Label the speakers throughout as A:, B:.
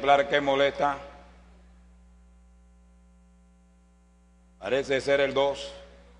A: ejemplar que molesta. Parece ser el 2.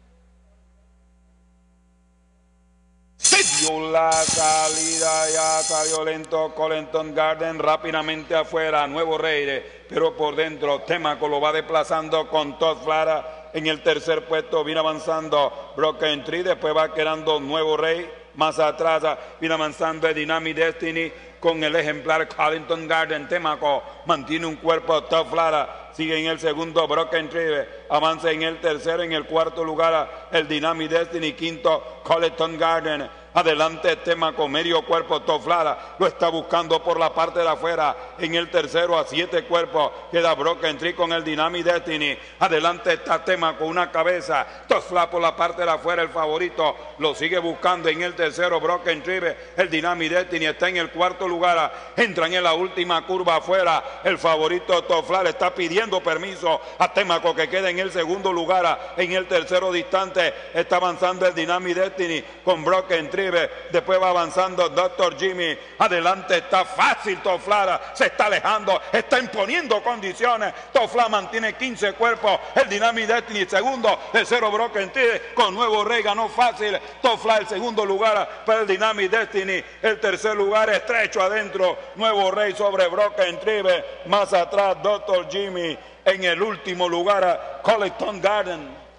A: Se dio la salida, ya salió lento Colenton Garden rápidamente afuera, Nuevo Rey, pero por dentro Témaco lo va desplazando con Todd Flara en el tercer puesto, viene avanzando Broken Tree, después va quedando Nuevo Rey, más atrás viene avanzando el Dynamic Destiny con el ejemplar Colenton Garden. Témaco mantiene un cuerpo, Todd Flara sigue en el segundo, Broken Tree avanza en el tercero, en el cuarto lugar el Dynamic Destiny, quinto Colenton Garden. Adelante Témaco, medio cuerpo, Todd Flara lo está buscando por la parte de afuera. En el tercero a 7 cuerpos queda Broken Tree con el Dynamic Destiny. Adelante está Témaco, una cabeza, Todd Flara por la parte de afuera, el favorito lo sigue buscando en el tercero, Broken Tree, el Dynamic Destiny está en el cuarto lugar. Entran en la última curva afuera, el favorito Todd Flara está pidiendo permiso a Témaco que quede en el segundo lugar. En el tercero distante está avanzando el Dynamic Destiny con Broken Tree. Después va avanzando Dr. Jimmy. Adelante está fácil Todd Flara, se está alejando, está imponiendo condiciones. Todd Flara mantiene 15 cuerpos. El Dynamic Destiny segundo, tercero Broken Tree con Nuevo Rey ganó fácil. Todd Flara el segundo lugar para el Dynamic Destiny. El tercer lugar estrecho adentro, Nuevo Rey sobre Broken Tree. Más atrás Dr. Jimmy. En el último lugar Colenton Garden.